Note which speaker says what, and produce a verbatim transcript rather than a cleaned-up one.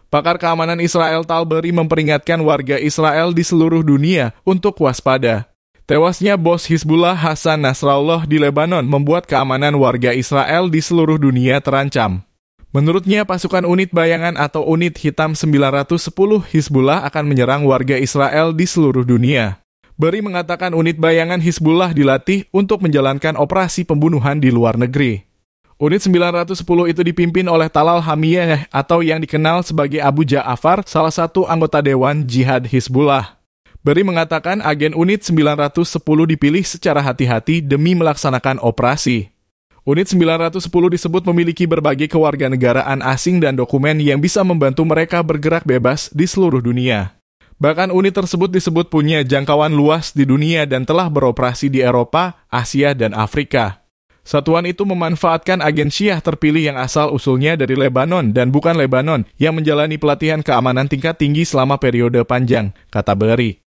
Speaker 1: Pakar keamanan Israel Tal Berry memperingatkan warga Israel di seluruh dunia untuk waspada. Tewasnya bos Hizbullah Hassan Nasrallah di Lebanon membuat keamanan warga Israel di seluruh dunia terancam. Menurutnya, pasukan unit bayangan atau unit hitam sembilan ratus sepuluh Hizbullah akan menyerang warga Israel di seluruh dunia. Berry mengatakan unit bayangan Hizbullah dilatih untuk menjalankan operasi pembunuhan di luar negeri. Unit sembilan ratus sepuluh itu dipimpin oleh Talal Hamiyeh atau yang dikenal sebagai Abu Ja'far, salah satu anggota Dewan Jihad Hizbullah. Berry mengatakan agen unit sembilan ratus sepuluh dipilih secara hati-hati demi melaksanakan operasi. Unit sembilan ratus sepuluh disebut memiliki berbagai kewarganegaraan asing dan dokumen yang bisa membantu mereka bergerak bebas di seluruh dunia. Bahkan unit tersebut disebut punya jangkauan luas di dunia dan telah beroperasi di Eropa, Asia, dan Afrika. Satuan itu memanfaatkan agen Syiah terpilih yang asal-usulnya dari Lebanon dan bukan Lebanon yang menjalani pelatihan keamanan tingkat tinggi selama periode panjang, kata Berry.